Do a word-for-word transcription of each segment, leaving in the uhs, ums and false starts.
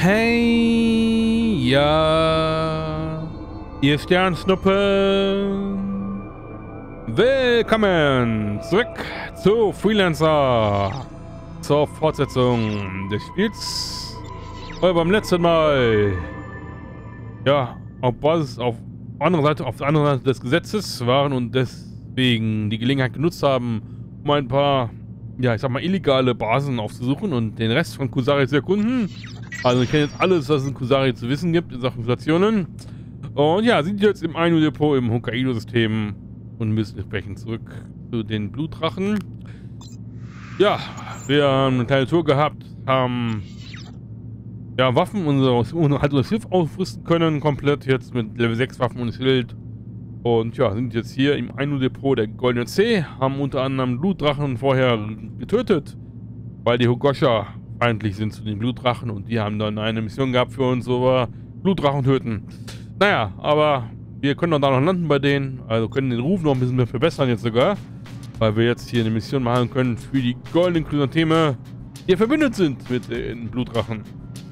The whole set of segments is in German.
Hey, ja, ihr Sternschnuppen. Willkommen zurück zu Freelancer, zur Fortsetzung des Spiels. Weil beim letzten Mal, ja, auf Basis auf andere Seite, auf der anderen Seite des Gesetzes waren und deswegen die Gelegenheit genutzt haben, um ein paar, ja, ich sag mal, illegale Basen aufzusuchen und den Rest von Kusari zu erkunden. Also ich kenne jetzt alles, was es in Kusari zu wissen gibt in Sachen Stationen. Und ja, sind jetzt im Ainu-Depot im Hokkaido-System und müssen entsprechend zurück zu den Blutdrachen. Ja, wir haben eine kleine Tour gehabt, haben ja Waffen, unser, halt unser Schiff aufrüsten können, komplett jetzt mit Level sechs Waffen und Schild. Und ja, sind jetzt hier im Ainu-Depot der Goldene See, haben unter anderem Blutdrachen vorher getötet, weil die Hogosha feindlich sind zu den Blutdrachen und die haben dann eine Mission gehabt für uns, so wir Blutdrachen töten. Naja, aber wir können doch da noch landen bei denen, also können den Ruf noch ein bisschen mehr verbessern jetzt sogar, weil wir jetzt hier eine Mission machen können für die goldenen Chrysantheme, die verbündet sind mit den Blutdrachen.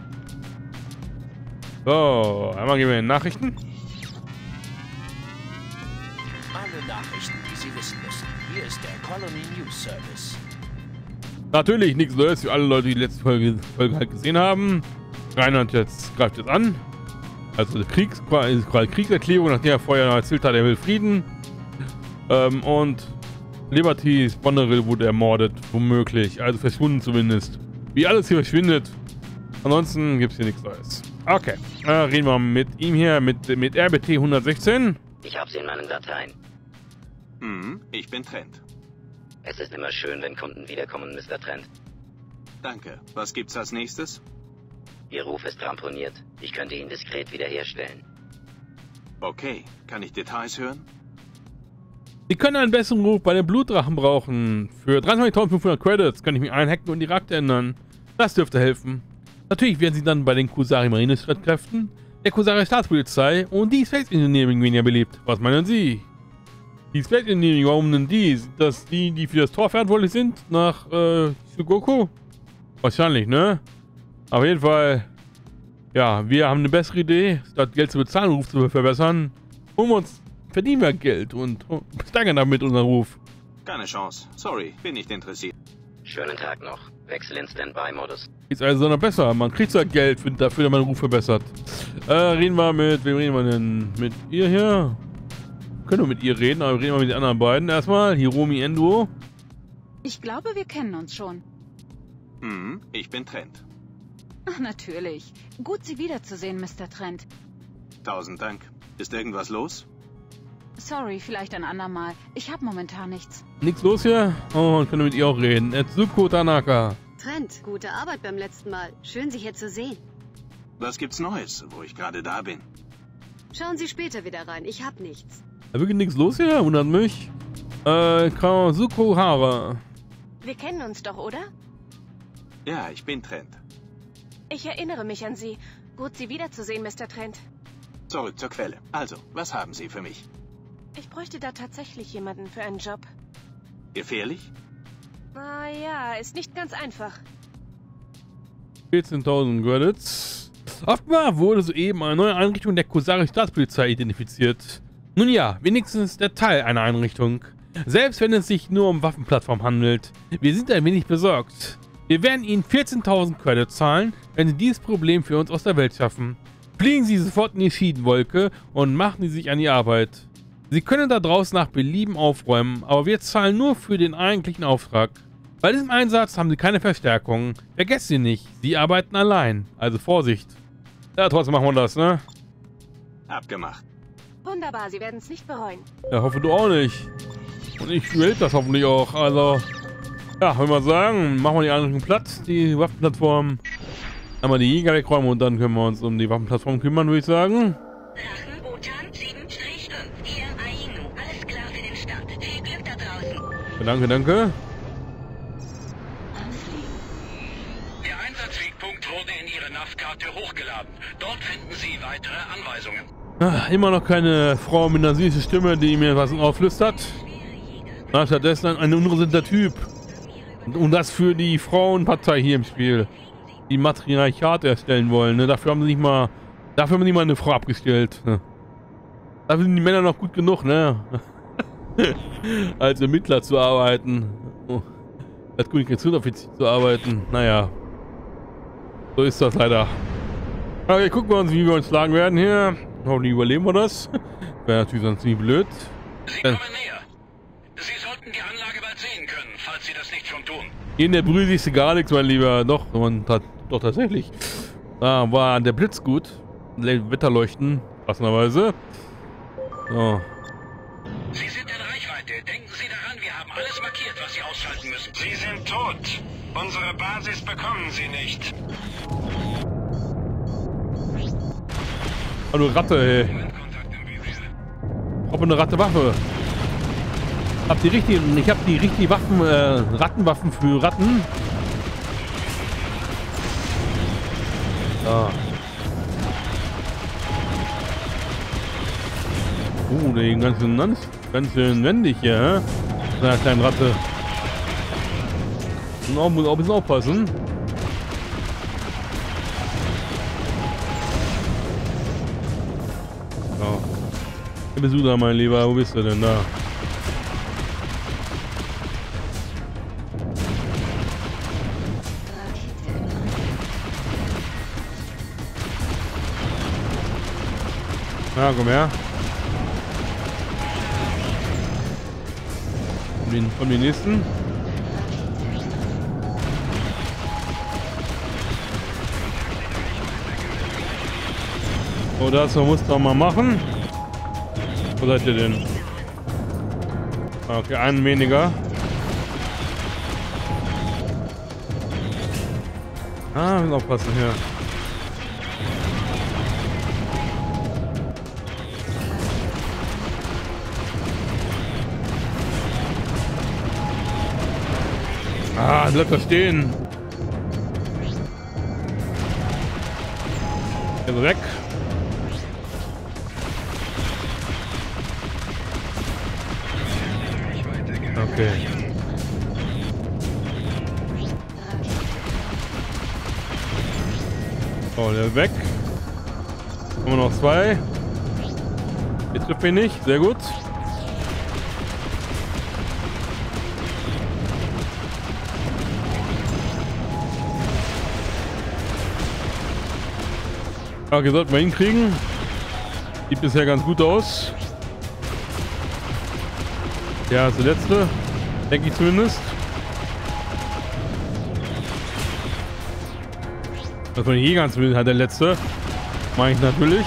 So, einmal gehen wir in Nachrichten. Alle Nachrichten, die Sie wissen müssen. Hier ist der Colony News Service. Natürlich nichts Neues für alle Leute, die die letzte Folge, Folge halt gesehen haben. Reinhard jetzt greift jetzt an. Also der Kriegs, quasi Kriegserklärung, nachdem er vorher noch erzählt hat, er will Frieden. Ähm, und Liberty Sponderil wurde ermordet, womöglich. Also verschwunden zumindest. Wie alles hier verschwindet. Ansonsten gibt es hier nichts Neues. Okay, äh, reden wir mit ihm hier, mit, mit R B T hundertsechzehn. Ich habe sie in meinen Dateien. Hm, ich bin Trent. Es ist immer schön, wenn Kunden wiederkommen, Mister Trent. Danke. Was gibt's als nächstes? Ihr Ruf ist ramponiert. Ich könnte ihn diskret wiederherstellen. Okay. Kann ich Details hören? Sie können einen besseren Ruf bei den Blutdrachen brauchen. Für dreiundzwanzigtausendfünfhundert Credits kann ich mich einhacken und die Rakte ändern. Das dürfte helfen. Natürlich werden Sie dann bei den Kusari Marinestreitkräften, der Kusari Staatspolizei und die Space Engineering weniger beliebt. Was meinen Sie? Die Space Engineering, warum denn die? Sind das die, die für das Tor verantwortlich sind? Nach, äh, Sugoku? Wahrscheinlich, ne? Auf jeden Fall, ja, wir haben eine bessere Idee. Statt Geld zu bezahlen, Ruf zu verbessern, holen wir uns, verdienen wir Geld und steigern damit unseren Ruf. Keine Chance. Sorry, bin nicht interessiert. Schönen Tag noch. Wechsel in Standby-Modus. Ist also noch besser. Man kriegt ja Geld für, dafür, dass man den Ruf verbessert. Äh, reden wir mit, wem reden wir denn? Mit ihr hier? Können wir mit ihr reden, aber reden wir mit den anderen beiden erstmal. Hiromi Endo. Ich glaube, wir kennen uns schon. Hm, ich bin Trent. Ach, natürlich. Gut, Sie wiederzusehen, Mister Trent. Tausend Dank. Ist irgendwas los? Sorry, vielleicht ein andermal. Ich habe momentan nichts. Nichts los hier? Oh, und können wir mit ihr auch reden. Etsuko Tanaka. Trent, gute Arbeit beim letzten Mal. Schön, Sie hier zu sehen. Was gibt's Neues, wo ich gerade da bin? Schauen Sie später wieder rein. Ich hab nichts. Da wirklich nichts los hier? Wundert mich. Äh, Kazuko Hara. Wir kennen uns doch, oder? Ja, ich bin Trent. Ich erinnere mich an Sie. Gut, Sie wiederzusehen, Mister Trent. Zurück zur Quelle. Also, was haben Sie für mich? Ich bräuchte da tatsächlich jemanden für einen Job. Gefährlich? Ah ja, ist nicht ganz einfach. vierzehntausend Credits. Offenbar wurde soeben eine neue Einrichtung der Kusari Staatspolizei identifiziert. Nun ja, wenigstens der Teil einer Einrichtung. Selbst wenn es sich nur um Waffenplattform handelt. Wir sind ein wenig besorgt. Wir werden Ihnen vierzehntausend Credits zahlen, wenn Sie dieses Problem für uns aus der Welt schaffen. Fliegen Sie sofort in die Schiedenwolke und machen Sie sich an die Arbeit. Sie können da draußen nach Belieben aufräumen, aber wir zahlen nur für den eigentlichen Auftrag. Bei diesem Einsatz haben Sie keine Verstärkung. Vergesst Sie nicht, Sie arbeiten allein. Also Vorsicht. Ja, trotzdem machen wir das, ne? Abgemacht. Wunderbar, Sie werden es nicht bereuen. Ja, hoffe du auch nicht. Und ich will das hoffentlich auch. Also, ja, würde mal sagen, machen wir die Einrichtung platt, die Waffenplattform. Einmal die Jäger wegräumen und dann können wir uns um die Waffenplattform kümmern, würde ich sagen. Drachen Botan sieben fünf, hier Ainu. Alles klar für den Start. Viel Glück da draußen. Danke, danke. Der Einsatzwegpunkt wurde in Ihre N A V-Karte hochgeladen. Dort finden Sie weitere Anweisungen. Ach, immer noch keine Frau mit einer süßen Stimme, die mir was auflüstert. Na, stattdessen ein, ein unresinnter Typ. Und das für die Frauenpartei hier im Spiel. die Matriarchat erstellen wollen. Ne? Dafür haben sie nicht mal, dafür haben sie nicht mal eine Frau abgestellt. Ne? Dafür sind die Männer noch gut genug, ne? Als Ermittler zu arbeiten. Oh. Als Kommunikationsoffizier zu arbeiten. Naja. So ist das leider. Okay, gucken wir uns, wie wir uns schlagen werden hier. Hoffentlich überleben wir das. Wäre natürlich sonst ziemlich blöd. Sie kommen näher. Sie sollten die Anlage bald sehen können, falls Sie das nicht schon tun. Hier in der Brühe siehst du gar nichts, mein Lieber. Doch, man hat doch tatsächlich. Da war der Blitz gut. Wetterleuchten, passenderweise. So. Sie sind in Reichweite. Denken Sie daran, wir haben alles markiert, was Sie ausschalten müssen. Sie sind tot. Unsere Basis bekommen Sie nicht. Hallo Ratte, ey. Ich habe eine Ratte-Waffe. Hab die richtigen, ich habe die richtigen Waffen, äh, Rattenwaffen für Ratten. Ja. Oh, den ganzen, ganz, ganz wendig hier, hä? So eine kleine Ratte. Und auch, muss auch ein bisschen aufpassen. Ja. Wo bist du da, mein Lieber? Wo bist du denn da? Ja, komm her. Den, von den nächsten. So, das muss doch mal machen. Wo seid ihr denn? Okay, einen weniger. Ah, müssen aufpassen hier. Ah, bleibt da stehen. Also weg. Okay. Oh, der weg. Haben wir noch zwei. Jetzt trifft ihn nicht. Sehr gut. Okay, sollten wir hinkriegen. Sieht bisher ganz gut aus. Ja, ist der letzte. Denke ich zumindest. Das war hier ganz wild, halt der letzte. Meine ich natürlich.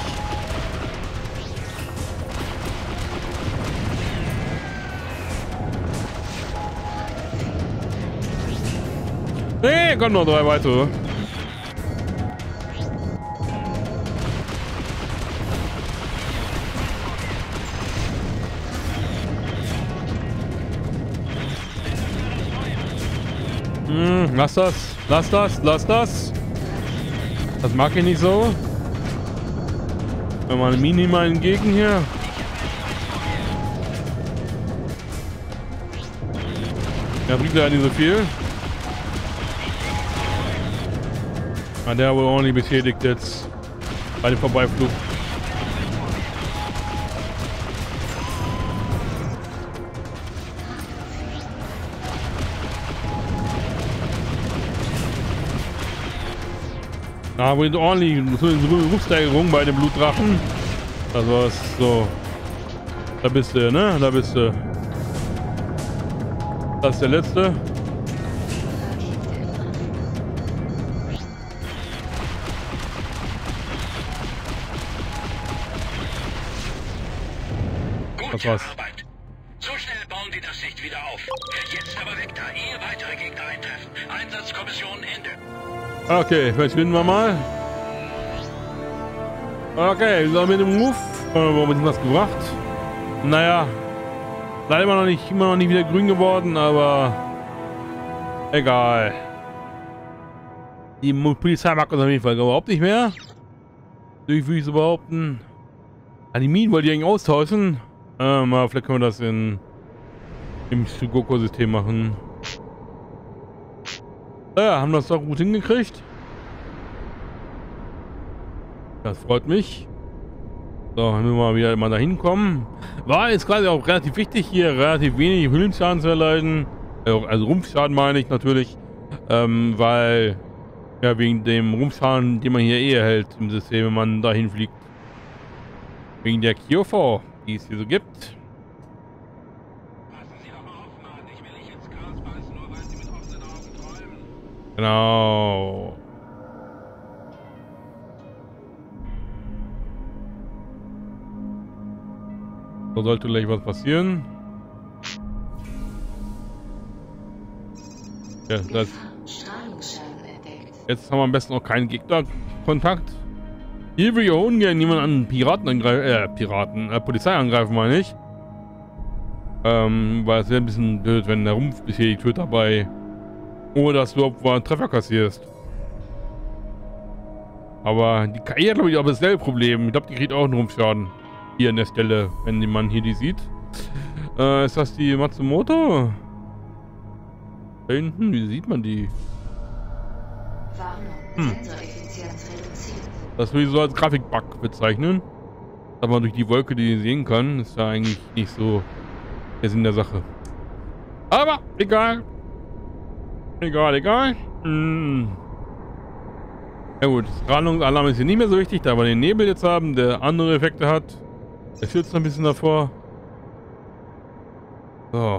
Nee, kommen noch drei weitere. Hm, lass das, lass das, lass das. Das mag ich nicht so. Wenn man minimal entgegen hier. Ja, bringt ja nicht so viel. Ah, der wurde ordentlich beschädigt jetzt bei dem Vorbeiflug. Da wurde ordentlich Rufsteigerung bei dem Blutdrachen. Das war's so. Da bist du, ne? Da bist du. Das ist der letzte. Gute Arbeit. So schnell bauen die das nicht wieder auf. Jetzt aber weg da, ehe weitere Gegner eintreffen. Einsatzkommission Ende. Okay, verschwinden wir mal. Okay, so mit dem Move. Warum hat das gebracht? Naja, leider immer noch nicht, immer noch nicht wieder grün geworden, aber egal. Die Polizei mag uns auf jeden Fall überhaupt nicht mehr. Ich würde ich so behaupten. Ah, die Minen wollte ich eigentlich austauschen. Ähm, aber vielleicht können wir das in im Sugoko-System machen. Ja, haben das doch gut hingekriegt. Das freut mich. So, wenn wir mal wieder mal dahin kommen. War jetzt gerade auch relativ wichtig, hier relativ wenig Höhlenschaden zu erleiden. Also Rumpfschaden meine ich natürlich. Ähm, weil, ja, wegen dem Rumpfschaden, den man hier eh erhält im System, wenn man dahin fliegt. Wegen der Kyofo, die es hier so gibt. Passen Sie doch mal auf, Mann. Ich will nicht ins Gras beißen, nur weil Sie mit offenen Augen träumen. Genau. So sollte gleich was passieren. Ja, das. Jetzt haben wir am besten noch keinen Gegnerkontakt. Hier will ich auch ungern jemanden an Piraten angreifen, äh, Piraten, äh, Polizei angreifen, meine ich. Ähm, weil es wäre ein bisschen blöd, wenn der Rumpf beschädigt wird dabei. Ohne dass du überhaupt einen Treffer kassierst. Aber die K I hat, glaube ich, auch dasselbe Problem. Ich glaube, die kriegt auch einen Rumpfschaden. Hier an der Stelle, wenn die man hier die sieht. Äh, ist das die Matsumoto? Da hinten, wie sieht man die? Hm. Das will ich so als Grafikbug bezeichnen. Aber durch die Wolke, die ich sehen kann, ist ja eigentlich nicht so der Sinn der Sache. Aber egal. Egal, egal. Hm. Ja gut, Strahlungsalarm ist hier nicht mehr so wichtig, da wir den Nebel jetzt haben, der andere Effekte hat. Der schützt noch ein bisschen davor. So.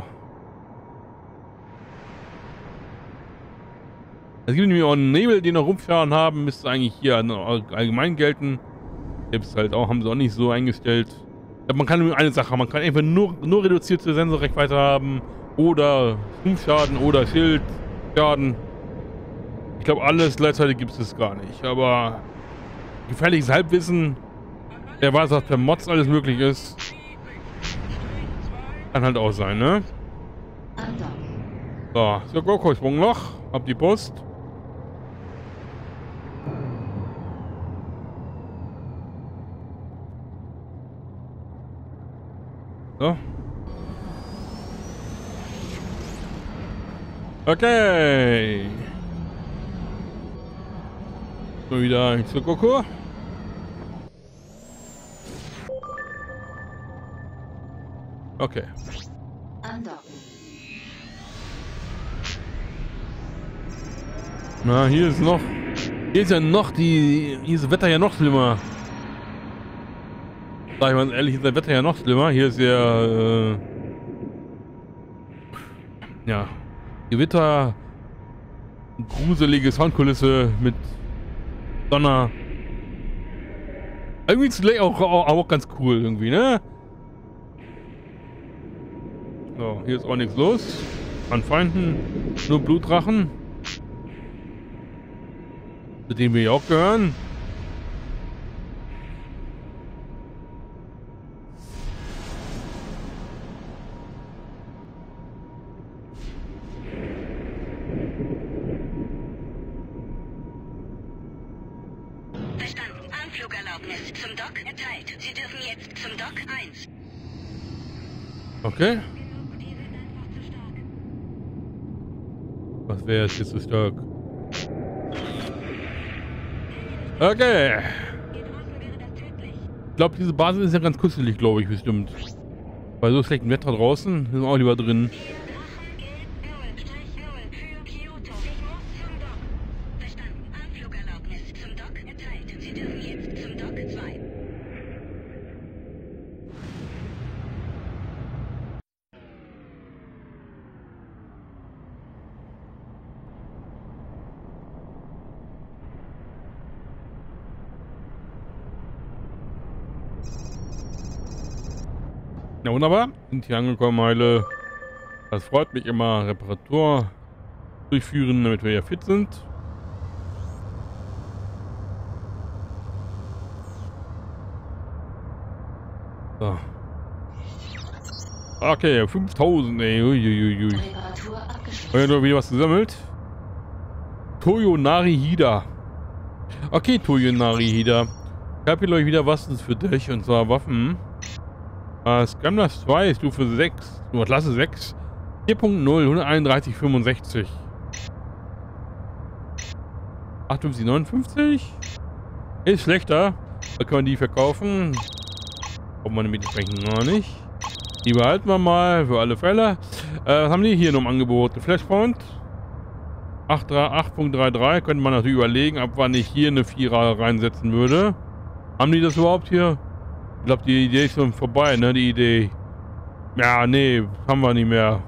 Es gibt nämlich auch einen Nebel, den noch Rumpfschaden haben, müsste eigentlich hier allgemein gelten. Selbst halt auch, haben sie auch nicht so eingestellt. Man kann nur eine Sache, man kann einfach nur, nur reduzierte Sensorreichweite haben oder Rumpfschaden oder Schildschaden. Ich glaube, alles gleichzeitig gibt es gar nicht, aber gefährliches Halbwissen, wer weiß, was per Mods alles möglich ist, kann halt auch sein, ne? So, so Goku-Sprung noch, ab die Post. So. Okay. So, wieder zu Goku. Okay. Na, hier ist noch. Hier ist ja noch die. Hier ist das Wetter ja noch schlimmer. Sag ich mal ehrlich, ist das Wetter ja noch schlimmer. Hier ist ja. Äh, ja. Gewitter. Gruselige Soundkulisse mit Donner. Irgendwie ist es auch, auch, auch ganz cool irgendwie, ne? So, hier ist auch nichts los. An Feinden. Nur Blutdrachen. Zu dem wir ja auch gehören. Verstanden. Anflugerlaubnis zum Dock erteilt. Sie dürfen jetzt zum Dock eins. Okay. Was wäre jetzt hier zu stark? Okay. Ich glaube, diese Basis ist ja ganz kuschelig, glaube ich, bestimmt. Bei so schlechtem Wetter draußen sind wir auch lieber drin. Ja, wunderbar. Sind hier angekommen, Heile. Das freut mich immer. Reparatur durchführen, damit wir ja fit sind. So. Okay, fünftausend, ey. Uiuiui. Haben wir noch wieder was gesammelt? Toyonari Hida. Okay, Toyonari Hida. Ich habe hier gleich wieder was für dich, und zwar Waffen. Uh, Scramblers zwei, Stufe sechs, Klasse sechs, vier Punkt null, hunderteinunddreißig fünfundsechzig. achtundfünfzig neunundfünfzig? Ist schlechter. Da können wir die verkaufen. Brauchen wir nämlich entsprechend noch nicht. Die behalten wir mal für alle Fälle. Äh, was haben die hier noch im Angebot? Eine Flashpoint. acht Punkt dreiunddreißig. Könnte man natürlich überlegen, ab wann ich hier eine Vierer reinsetzen würde. Haben die das überhaupt hier? Ich glaube, die Idee ist schon vorbei, ne? Die Idee. Ja, nee, haben wir nicht mehr.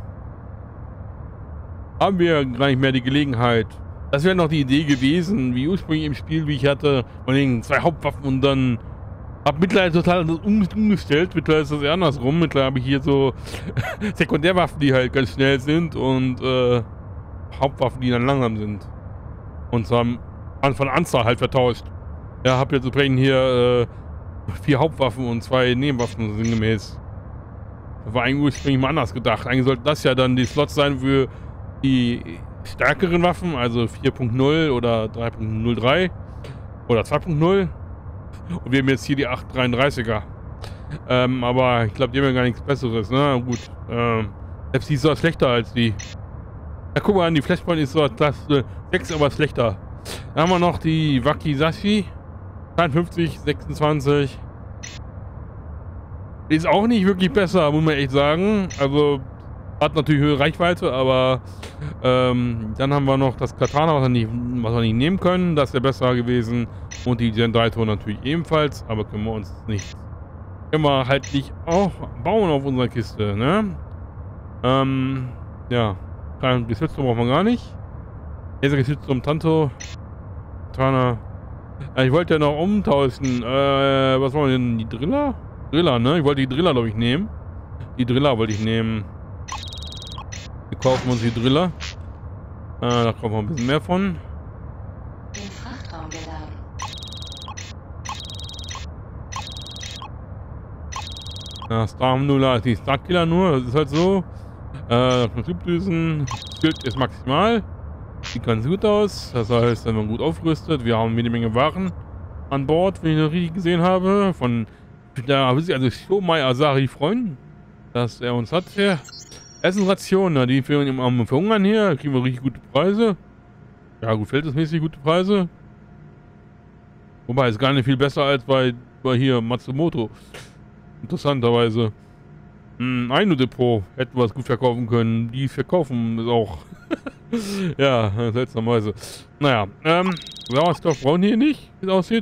Haben wir gar nicht mehr die Gelegenheit. Das wäre noch die Idee gewesen, wie ursprünglich im Spiel, wie ich hatte, von den zwei Hauptwaffen und dann hab mittlerweile total um, umgestellt. Mittlerweile ist das eher andersrum. Mittlerweile habe ich hier so Sekundärwaffen, die halt ganz schnell sind und äh, Hauptwaffen, die dann langsam sind. Und zwar von Anzahl halt vertauscht. Ja, hab jetzt übrigens hier äh, vier Hauptwaffen und zwei Nebenwaffen sinngemäß. Das war eigentlich ursprünglich mal anders gedacht. Eigentlich sollte das ja dann die Slots sein für die stärkeren Waffen, also vier Punkt null oder drei Punkt null drei oder zwei Punkt null. Und wir haben jetzt hier die acht dreiunddreißiger. Ähm, aber ich glaube, die haben ja gar nichts Besseres, ne? Gut. Ähm, selbst die ist doch schlechter als die. Ja, guck mal an, die Flashpoint ist so Klasse sechs, aber schlechter. Dann haben wir noch die Wakizashi. dreiundfünfzig, sechsundzwanzig. Die ist auch nicht wirklich besser, muss man echt sagen. Also, hat natürlich höhere Reichweite, aber ähm, dann haben wir noch das Katana, was wir nicht, was wir nicht nehmen können. Das wäre besser gewesen. Und die Gen drei natürlich ebenfalls, aber können wir uns nicht, können wir halt nicht auch bauen auf unserer Kiste, ne? Ähm, ja. Kein Geschützturm brauchen wir gar nicht. Hier ist ein Geschützturm Tanto. Katana. Ja, ich wollte ja noch umtauschen. Äh, was wollen wir denn? Die Driller? Driller, ne? Ich wollte die Driller, glaube ich, nehmen. Die Driller wollte ich nehmen. Wir kaufen uns die Driller. Äh, da kaufen wir ein bisschen mehr von. Den Frachtraum geladen. Ja, Star die Starkiller nur, das ist halt so. Äh, Prinzipdüsen. Schild ist maximal. Sieht ganz gut aus. Das heißt, wenn man gut aufrüstet, wir haben jede Menge Waren an Bord, wenn ich das richtig gesehen habe. Von da will sich also Shomai Asari freuen, dass er uns hat hier. Essensrationen, die für ihn am Verhungern hier, kriegen wir richtig gute Preise. Ja, gut, verhältnismäßig gute Preise. Wobei, ist gar nicht viel besser als bei, bei hier Matsumoto. Interessanterweise. Hm, Ainu-Depot hätten wir es gut verkaufen können. Die verkaufen es auch. Ja, seltsamerweise. Naja, ähm, Sauerstoff brauchen die hier nicht, wie es aussieht.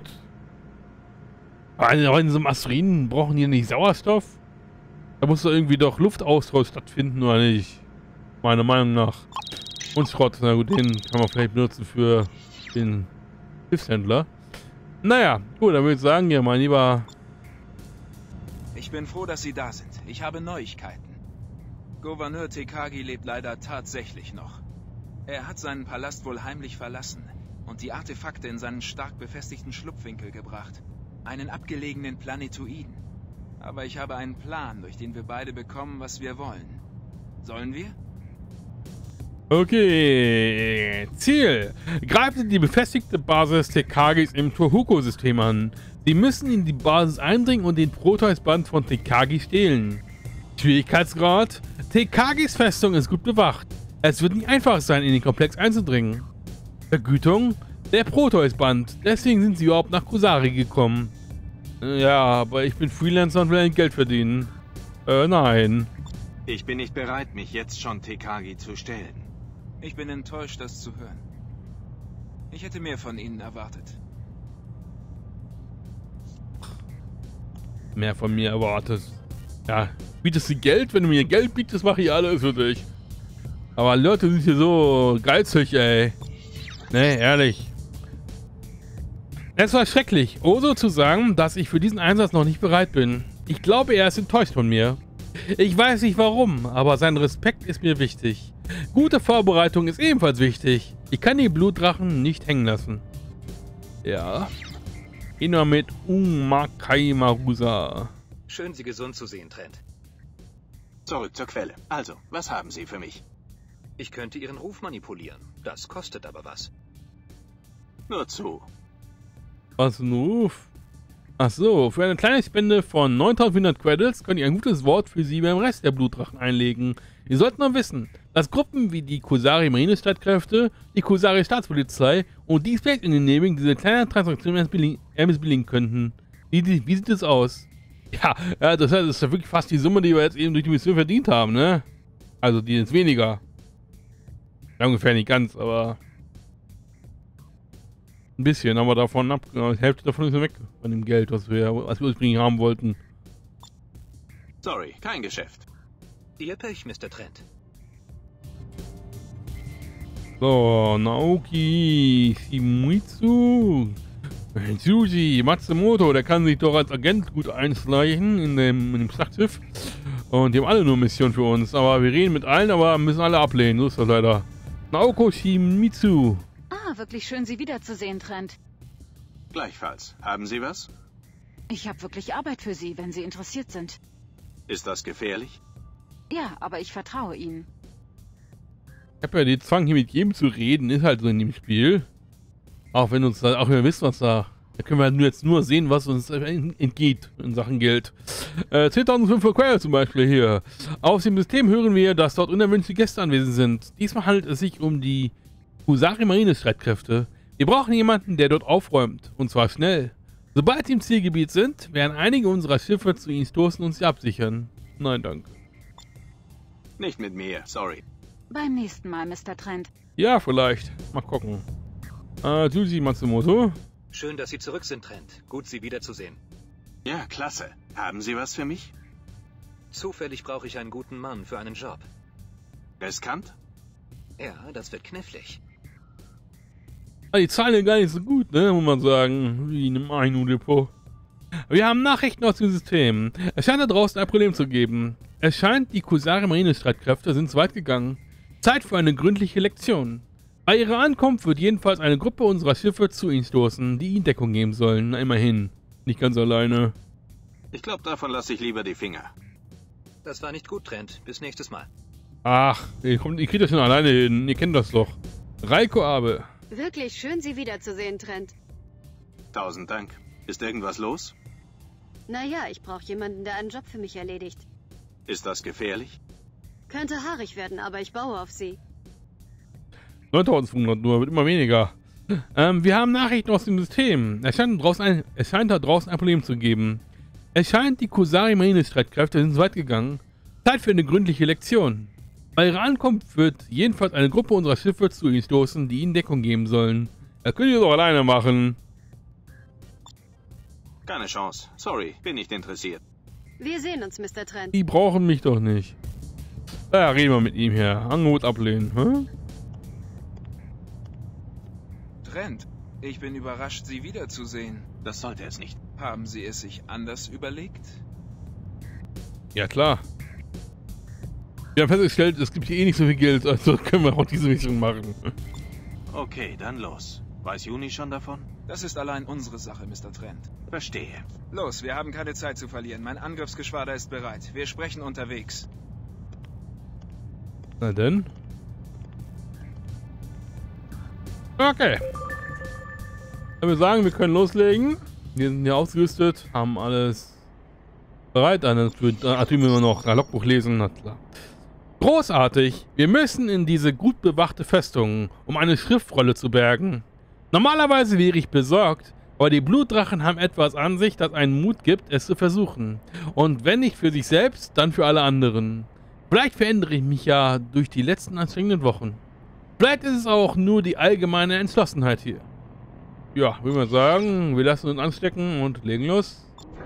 Aber in so einem Asteroiden brauchen die nicht Sauerstoff. Da muss doch irgendwie doch Luftaustausch stattfinden, oder nicht? Meiner Meinung nach. Und Schrott, na gut, den kann man vielleicht benutzen für den Schiffshändler. Naja, gut, dann würde ich sagen, ja, mein lieber... Ich bin froh, dass Sie da sind. Ich habe Neuigkeiten. Gouverneur Tekagi lebt leider tatsächlich noch. Er hat seinen Palast wohl heimlich verlassen und die Artefakte in seinen stark befestigten Schlupfwinkel gebracht. Einen abgelegenen Planetoiden. Aber ich habe einen Plan, durch den wir beide bekommen, was wir wollen. Sollen wir? Okay. Ziel. Greift in die befestigte Basis Tekagis im Tohoku-System an. Sie müssen in die Basis eindringen und den Proteus-Band von Tekagi stehlen. Schwierigkeitsgrad. Tekagis Festung ist gut bewacht. Es wird nicht einfach sein, in den Komplex einzudringen. Vergütung. Der Proteus-Band. Deswegen sind sie überhaupt nach Kusari gekommen. Ja, aber ich bin Freelancer und will ein Geld verdienen. Äh, nein. Ich bin nicht bereit, mich jetzt schon Tekagi zu stellen. Ich bin enttäuscht, das zu hören. Ich hätte mehr von Ihnen erwartet. Mehr von mir erwartet. Ja, bietest du Geld? Wenn du mir Geld bietest, mache ich alles für dich. Aber Leute sind hier so geizig, ey. Ne, ehrlich. Es war schrecklich, Oso zu sagen, dass ich für diesen Einsatz noch nicht bereit bin. Ich glaube, er ist enttäuscht von mir. Ich weiß nicht warum, aber sein Respekt ist mir wichtig. Gute Vorbereitung ist ebenfalls wichtig. Ich kann die Blutdrachen nicht hängen lassen. Ja. Immer mit Umakai Marusa. Schön, Sie gesund zu sehen, Trent. Zurück zur Quelle. Also, was haben Sie für mich? Ich könnte Ihren Ruf manipulieren. Das kostet aber was. Nur zu. Was ein Ruf? Ach so, für eine kleine Spende von neuntausendvierhundert Credits könnt ihr ein gutes Wort für sie beim Rest der Blutdrachen einlegen. Ihr sollt nur wissen, dass Gruppen wie die Kusari Marinestreitkräfte, die Kusari Staatspolizei und die Space Engineering diese kleine Transaktion missbilligen könnten. Wie, wie sieht das aus? Ja, ja, das heißt, das ist ja wirklich fast die Summe, die wir jetzt eben durch die Mission verdient haben, ne? Also die ist weniger. Ja, ungefähr nicht ganz, aber ein bisschen, aber davon ab, die Hälfte davon ist ja weg von dem Geld, was wir, was wir ursprünglich haben wollten. Sorry, kein Geschäft. Ihr Pech, Mister Trent. So, Naoki Shimizu. Suji Matsumoto, der kann sich doch als Agent gut einschleichen in dem, in dem Schlachtschiff. Und die haben alle nur Missionen für uns. Aber wir reden mit allen, aber müssen alle ablehnen. So ist das leider. Naoko Shimizu. Ah, wirklich schön, Sie wiederzusehen, Trent. Gleichfalls. Haben Sie was? Ich habe wirklich Arbeit für Sie, wenn Sie interessiert sind. Ist das gefährlich? Ja, aber ich vertraue Ihnen. Ich habe ja den Zwang, hier mit jedem zu reden, ist halt so in dem Spiel. Auch wenn uns da, auch wenn wir wissen, was da, da können wir jetzt nur sehen, was uns entgeht in Sachen Geld. Äh, zehntausendfünfhundert Quell zum Beispiel hier. Aus dem System hören wir, dass dort unerwünschte Gäste anwesend sind. Diesmal handelt es sich um die Kusari Marinestreitkräfte. Wir brauchen jemanden, der dort aufräumt. Und zwar schnell. Sobald sie im Zielgebiet sind, werden einige unserer Schiffe zu ihnen stoßen und sie absichern. Nein, danke. Nicht mit mir, sorry. Beim nächsten Mal, Mister Trent. Ja, vielleicht. Mal gucken. Äh, Suji Matsumoto. Schön, dass Sie zurück sind, Trent. Gut, Sie wiederzusehen. Ja, klasse. Haben Sie was für mich? Zufällig brauche ich einen guten Mann für einen Job. Riskant? Ja, das wird knifflig. Ah, die zahlen ja gar nicht so gut, ne, muss man sagen. Wie in einem Ainu-Depot. Wir haben Nachrichten aus dem System. Es scheint da draußen ein Problem zu geben. Es scheint, die Kusari Marinestreitkräfte sind zu weit gegangen. Zeit für eine gründliche Lektion. Bei ihrer Ankunft wird jedenfalls eine Gruppe unserer Schiffe zu ihnen stoßen, die ihnen Deckung geben sollen. Na, immerhin. Nicht ganz alleine. Ich glaube, davon lasse ich lieber die Finger. Das war nicht gut, Trent. Bis nächstes Mal. Ach, ihr, kommt, ihr kriegt das schon alleine hin. Ihr kennt das doch. Reiko Abe. Wirklich schön, Sie wiederzusehen, Trent. Tausend Dank. Ist irgendwas los? Naja, ich brauche jemanden, der einen Job für mich erledigt. Ist das gefährlich? Könnte haarig werden, aber ich baue auf Sie. neuntausendfünfhundert nur, wird immer weniger. Ähm, wir haben Nachrichten aus dem System. Es scheint, draußen ein, es scheint da draußen ein Problem zu geben. Es scheint, die Kusari Marinestreitkräfte sind so weit gegangen. Zeit für eine gründliche Lektion. Bei ihrer Ankunft wird jedenfalls eine Gruppe unserer Schiffe zu ihnen stoßen, die ihnen Deckung geben sollen. Das könnt ihr doch alleine machen. Keine Chance. Sorry, bin nicht interessiert. Wir sehen uns, Mister Trent. Die brauchen mich doch nicht. Ja, reden wir mit ihm hier. Angebot ablehnen, hä? Trent, ich bin überrascht, Sie wiederzusehen. Das sollte es nicht. Haben Sie es sich anders überlegt? Ja, klar. Wir haben festgestellt, es gibt hier eh nicht so viel Geld, also können wir auch diese Mission machen. Okay, dann los. Weiß Juni schon davon? Das ist allein unsere Sache, Mister Trent. Verstehe. Los, wir haben keine Zeit zu verlieren. Mein Angriffsgeschwader ist bereit. Wir sprechen unterwegs. Na denn. Okay. Ich würde sagen, wir können loslegen. Wir sind hier ausgerüstet, haben alles bereit. Eine Atome immer noch ein Logbuch lesen, na klar. Großartig! Wir müssen in diese gut bewachte Festung, um eine Schriftrolle zu bergen. Normalerweise wäre ich besorgt, aber die Blutdrachen haben etwas an sich, das einen Mut gibt, es zu versuchen. Und wenn nicht für sich selbst, dann für alle anderen. Vielleicht verändere ich mich ja durch die letzten anstrengenden Wochen. Vielleicht ist es auch nur die allgemeine Entschlossenheit hier. Ja, würde man sagen, wir lassen uns anstecken und legen los.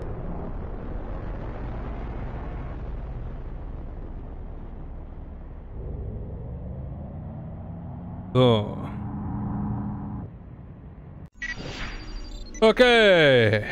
So. Okay.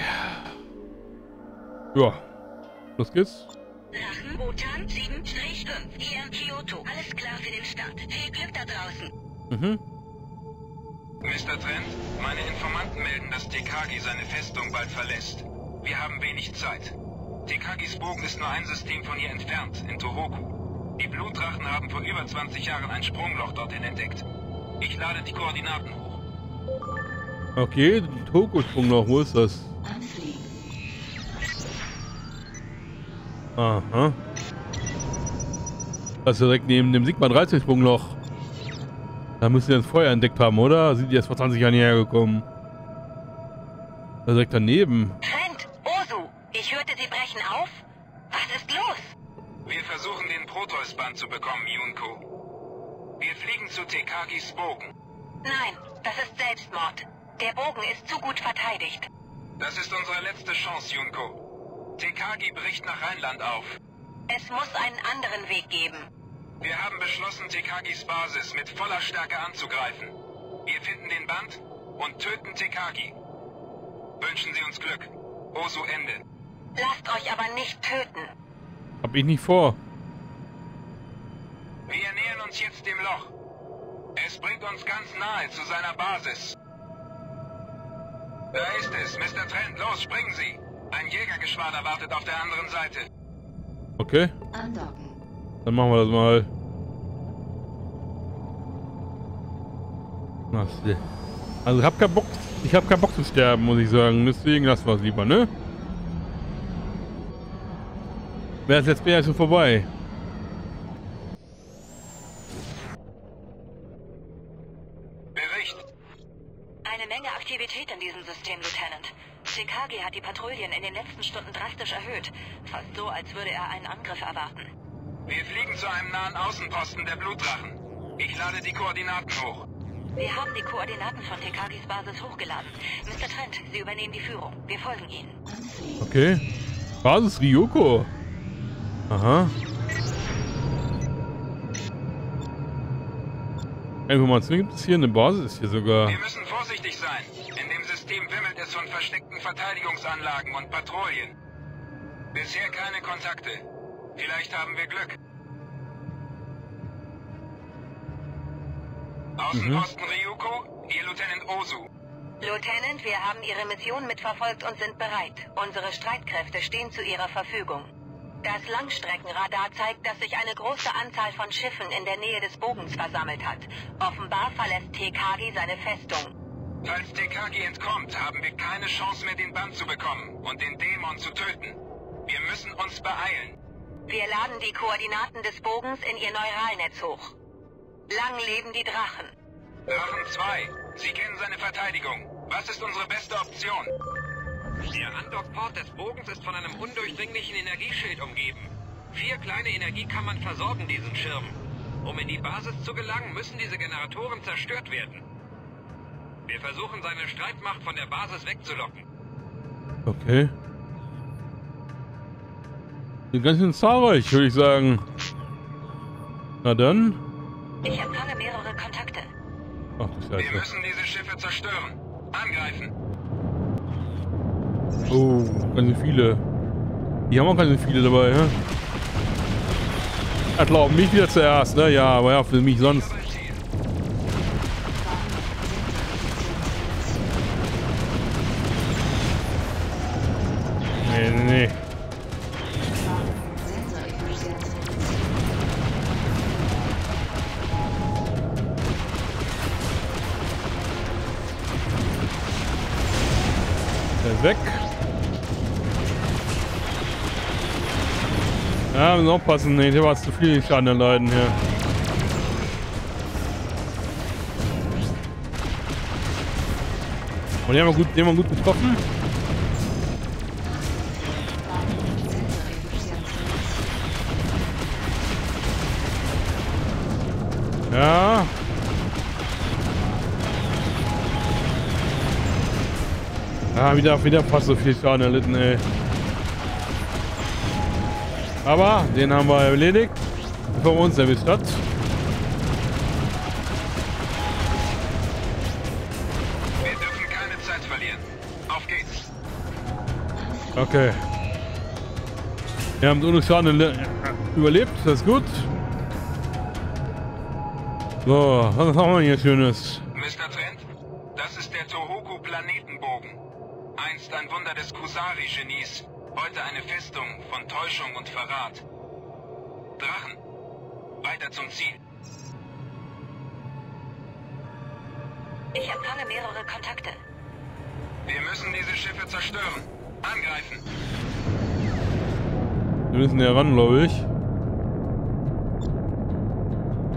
Ja. Los geht's. Drachen, Botan sieben fünf, hier in Kyoto. Alles klar für den Start. Viel Glück da draußen. Mhm. Mister Trent, meine Informanten melden, dass Tekagi seine Festung bald verlässt. Wir haben wenig Zeit. Tekagis Bogen ist nur ein System von hier entfernt, in Tohoku. Die Blutdrachen haben vor über zwanzig Jahren ein Sprungloch dorthin entdeckt. Ich lade die Koordinaten hoch. Okay, Tohoku-Sprungloch, wo ist das? Aha. Das ist direkt neben dem Sigma dreizehn Sprungloch. Da müssen sie das Feuer entdeckt haben, oder? Sind die erst vor zwanzig Jahren hierher gekommen? Da direkt daneben. Trent, Ich hörte, Sie brechen auf. Was ist los? Wir versuchen, den Proteus-Band zu bekommen, Junko. Wir fliegen zu Tekagis Bogen. Nein, das ist Selbstmord. Der Bogen ist zu gut verteidigt. Das ist unsere letzte Chance, Junko. Tekagi bricht nach Rheinland auf. Es muss einen anderen Weg geben. Wir haben beschlossen, Tekagis Basis mit voller Stärke anzugreifen. Wir finden den Band und töten Tekagi. Wünschen Sie uns Glück. Ozu Ende. Lasst euch aber nicht töten. Hab ich nicht vor. Wir nähern uns jetzt dem Loch. Es bringt uns ganz nahe zu seiner Basis. Da ist es, Mister Trent. Los, springen Sie. Ein Jägergeschwader wartet auf der anderen Seite. Okay. Andocken. Dann machen wir das mal. Also ich hab keinen Bock. Ich hab keinen Bock zu sterben, muss ich sagen. Deswegen lassen wir es lieber, ne? Wäre das Let's Play ja schon vorbei. Bericht. Eine Menge Aktivität in diesem System, Lieutenant. Tekagi hat die Patrouillen in den letzten Stunden drastisch erhöht. Fast so, als würde er einen Angriff erwarten. Wir fliegen zu einem nahen Außenposten der Blutdrachen. Ich lade die Koordinaten hoch. Wir haben die Koordinaten von Tekagis Basis hochgeladen. Mister Trent, Sie übernehmen die Führung. Wir folgen Ihnen. Okay. Basis Ryoko. Aha. Information gibt es hier, eine Basis ist hier sogar. Wir müssen vorsichtig sein. In dem System wimmelt es von versteckten Verteidigungsanlagen und Patrouillen. Bisher keine Kontakte. Vielleicht haben wir Glück. Außenposten mhm. Ryuko, hier Lieutenant Ozu. Lieutenant, wir haben Ihre Mission mitverfolgt und sind bereit. Unsere Streitkräfte stehen zu Ihrer Verfügung. Das Langstreckenradar zeigt, dass sich eine große Anzahl von Schiffen in der Nähe des Bogens versammelt hat. Offenbar verlässt Tekagi seine Festung. Falls Tekagi entkommt, haben wir keine Chance mehr, den Band zu bekommen und den Dämon zu töten. Wir müssen uns beeilen. Wir laden die Koordinaten des Bogens in Ihr Neuralnetz hoch. Lang leben die Drachen. Drachen zwei. Sie kennen seine Verteidigung. Was ist unsere beste Option? Der Andockport des Bogens ist von einem undurchdringlichen Energieschild umgeben. Vier kleine Energiekammern versorgen diesen Schirm. Um in die Basis zu gelangen, müssen diese Generatoren zerstört werden. Wir versuchen, seine Streitmacht von der Basis wegzulocken. Okay. Sind ganz schön zahlreich, würde ich sagen. Na dann. Ich empfange mehrere Kontakte. Ach, das wir müssen diese Schiffe zerstören. Angreifen. Oh, ganz schön viele. Die haben auch ganz schön viele dabei, hä? Ja, klar, mich wieder zuerst, ne? Ja, aber ja, für mich sonst. Nee, nee, nee. Weg. Ja, müssen aufpassen. Nee, hier war es zu viel Schaden erleiden hier. Und die haben wir gut, die haben wir gut getroffen. Ja. Ah, wieder, wieder fast so viel Schaden erlitten, ey. Aber den haben wir erledigt. Bevor wir uns erwischt hat. Wir dürfen keine Zeit verlieren. Auf geht's. Okay. Wir haben ohne Schaden überlebt, das ist gut. So, was haben wir hier Schönes? Mister Trent, das ist der Tohoku-Planetenbogen. Einst ein Wunder des Kusari-Genies, heute eine Festung von Täuschung und Verrat. Drachen, weiter zum Ziel. Ich empfange mehrere Kontakte. Wir müssen diese Schiffe zerstören. Angreifen. Wir müssen ja ran, glaube ich.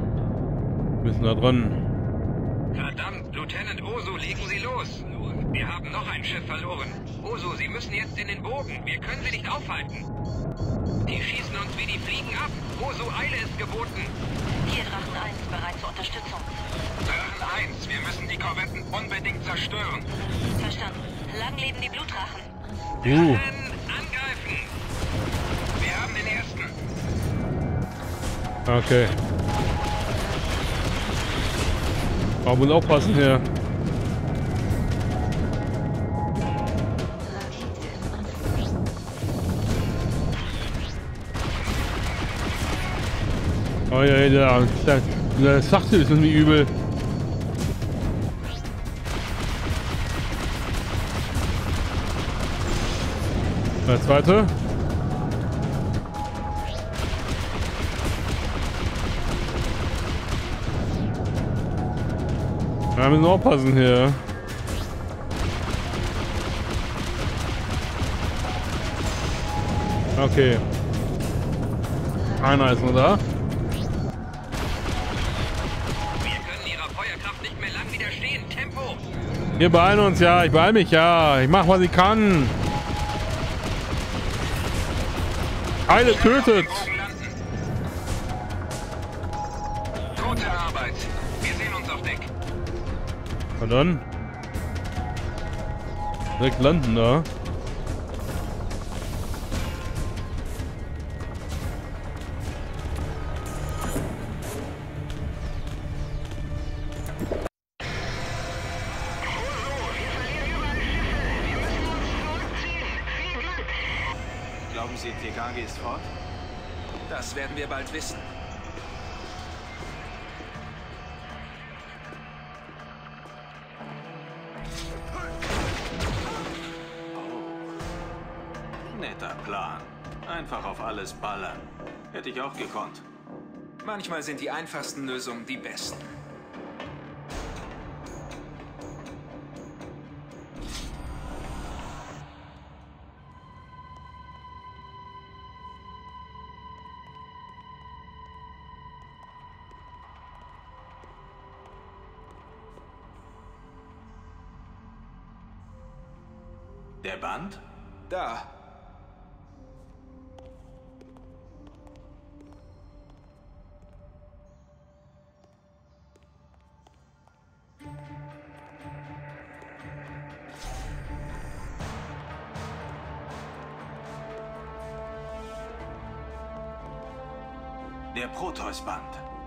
Wir müssen da dran. Verdammt, Lieutenant Ozu, legen Sie los. Wir haben noch ein Schiff verloren. Oso, Sie müssen jetzt in den Bogen. Wir können Sie nicht aufhalten. Die schießen uns wie die Fliegen ab. Oso, Eile ist geboten. Hier Drachen eins, bereit zur Unterstützung. Drachen eins, wir müssen die Korvetten unbedingt zerstören. Verstanden. Lang leben die Blutdrachen. Uh. Drachen, angreifen! Wir haben den ersten. Okay. Man muss aufpassen hier. Oh ja, der, der, der Sachte ist irgendwie übel. Der zweite. Wir müssen aufpassen hier. Okay. Einer ist noch da. Wir beeilen uns, ja. Ich beeile mich, ja. Ich mache, was ich kann. Eile tötet. Gute Arbeit. Wir sehen uns auf Deck. Na dann. Direkt landen da. Glauben Sie, T K G ist fort? Das werden wir bald wissen. Oh. Netter Plan. Einfach auf alles ballern. Hätte ich auch gekonnt. Manchmal sind die einfachsten Lösungen die besten. Der Band? Da. Der Proteus-Band.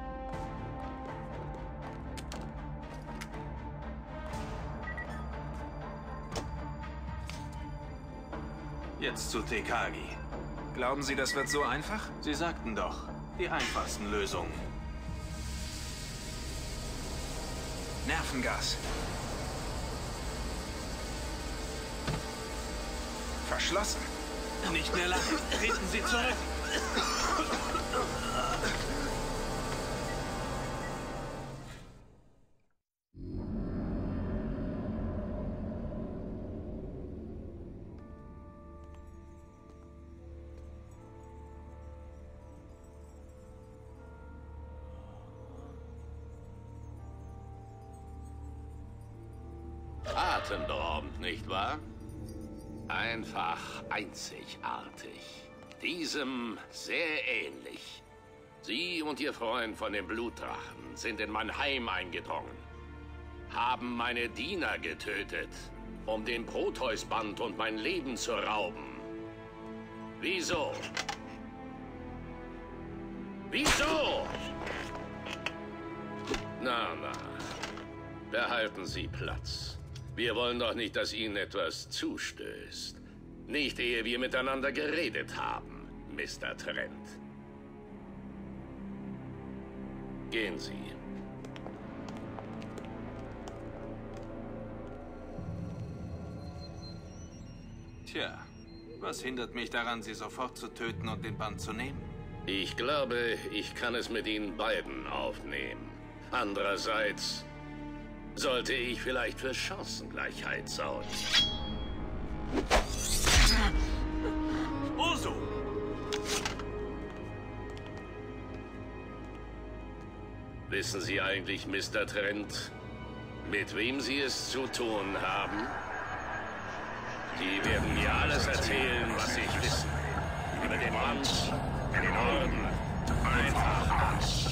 Jetzt zu T K G. Glauben Sie, das wird so einfach? Sie sagten doch, die einfachsten Lösungen. Nervengas. Verschlossen. Nicht mehr lange. Treten Sie zurück. Atemberaubend, nicht wahr? Einfach einzigartig. Diesem sehr ähnlich. Sie und Ihr Freund von den Blutdrachen sind in mein Heim eingedrungen. Haben meine Diener getötet, um den Proteus-Band und mein Leben zu rauben. Wieso? Wieso? Na, na. Behalten Sie Platz. Wir wollen doch nicht, dass Ihnen etwas zustößt. Nicht, ehe wir miteinander geredet haben, Mister Trent. Gehen Sie. Tja, was hindert mich daran, Sie sofort zu töten und den Band zu nehmen? Ich glaube, ich kann es mit Ihnen beiden aufnehmen. Andererseits sollte ich vielleicht für Chancengleichheit sorgen. Oso! Wissen Sie eigentlich, Mister Trent, mit wem Sie es zu tun haben? Sie werden mir alles erzählen, was sie wissen. Über den Land, den Orden, einfach alles.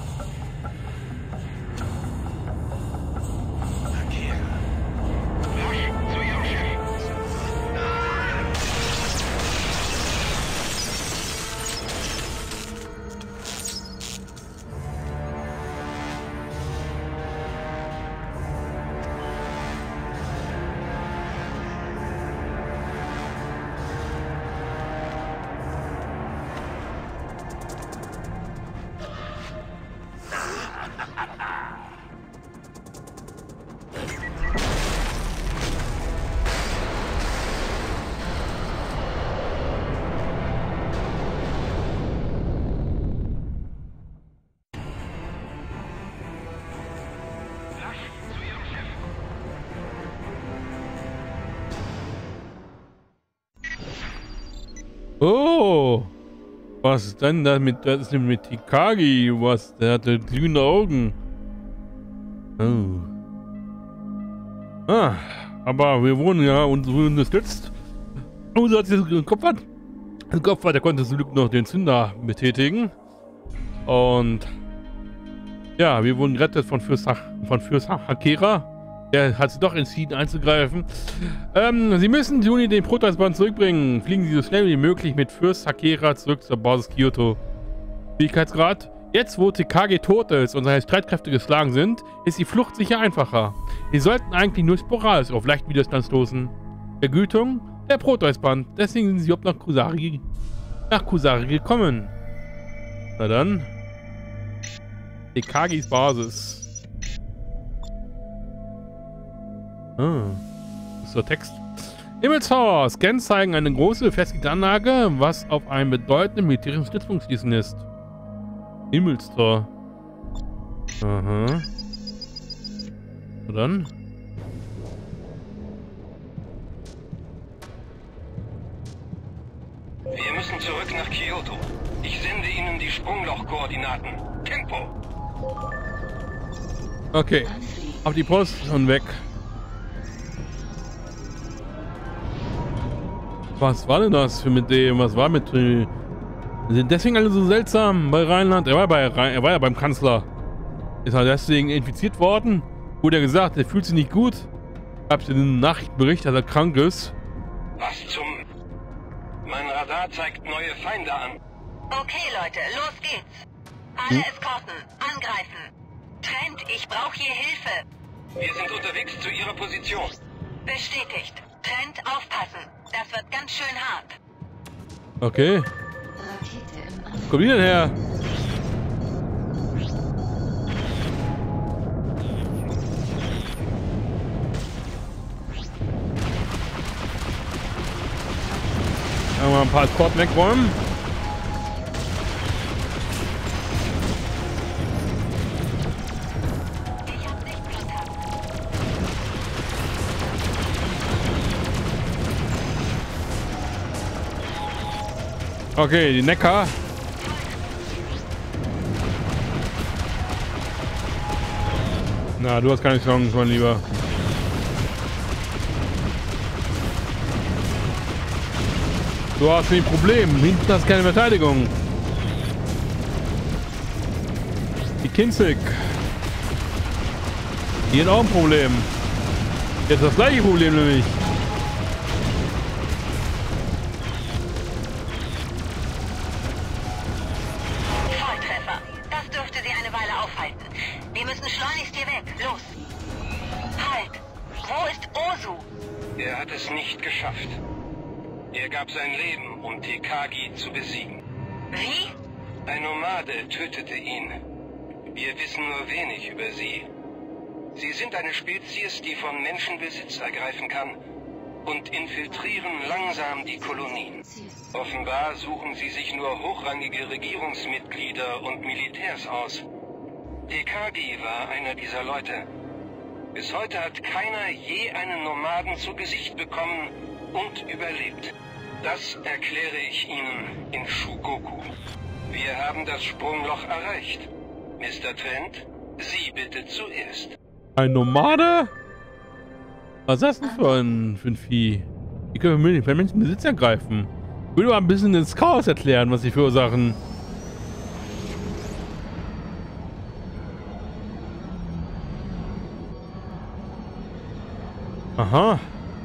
Oh, was ist denn da mit, das ist mit Tikagi? Was, der hatte grüne Augen. Oh. Ah, aber wir wurden ja unterstützt. Und als er den Kopf hat, den Kopf hat, der konnte zum Glück noch den Zünder betätigen. Und ja, wir wurden gerettet von Fürst, von Fürst Hakera. Er hat sich doch entschieden einzugreifen. Ähm, Sie müssen Juni den Protoss-Band zurückbringen. Fliegen Sie so schnell wie möglich mit Fürst Hakera zurück zur Basis Kyoto. Fähigkeitsgrad. Jetzt, wo T K G tot ist und seine Streitkräfte geschlagen sind, ist die Flucht sicher einfacher. Sie sollten eigentlich nur sporadisch auf leichten Widerstand stoßen. Vergütung? Der Protoss-Band. Deswegen sind Sie überhaupt nach Kusari, nach Kusari gekommen. Na dann. T K Gs Basis. Ah, das ist der Text. Himmelstor. Scans zeigen eine große befestigte Anlage, was auf einen bedeutenden militärischen Stützpunkt schließen ist. Himmelstor. Aha. Und dann? Wir müssen zurück nach Kyoto. Ich sende Ihnen die Sprungloch-Koordinaten. Tempo! Okay. Auf die Post und weg. Was war denn das für mit dem? Was war mit... Äh, sind deswegen alle so seltsam bei Rheinland? Er war, bei, er war ja beim Kanzler. Ist er deswegen infiziert worden? Wurde er gesagt, er fühlt sich nicht gut? Gab es den Nachrichtenbericht, dass er krank ist? Was zum... Mein Radar zeigt neue Feinde an. Okay, Leute, los geht's. Alle Hm? Eskorten, angreifen. Trent, ich brauche hier Hilfe. Wir sind unterwegs zu Ihrer Position. Bestätigt. Trent, aufpassen. Das wird ganz schön hart. Okay. Komm wieder her. Mal ein paar Korb wegräumen. Okay, die Neckar. Na, du hast keine Chance, mein Lieber. Du hast ein Problem. Hinten hast keine Verteidigung. Die Kinzig. Die hat auch ein Problem. Jetzt das gleiche Problem nämlich. Volltreffer. Das dürfte sie eine Weile aufhalten. Wir müssen schleunigst hier weg. Los. Halt. Wo ist Ozu? Er hat es nicht geschafft. Er gab sein Leben, um T K G zu besiegen. Wie? Ein Nomade tötete ihn. Wir wissen nur wenig über sie. Sie sind eine Spezies, die von Menschen Besitz ergreifen kann und infiltrieren langsam die Kolonien. Offenbar suchen sie sich nur hochrangige Regierungsmitglieder und Militärs aus. T K G war einer dieser Leute. Bis heute hat keiner je einen Nomaden zu Gesicht bekommen und überlebt. Das erkläre ich Ihnen in Shugoku. Wir haben das Sprungloch erreicht. Mister Trent, Sie bitte zuerst. Ein Nomade? Was ist das denn für ein, für ein Vieh? Die können wir für Menschen Besitz ergreifen. Ich würde mal ein bisschen ins Chaos erklären, was sie verursachen. Aha.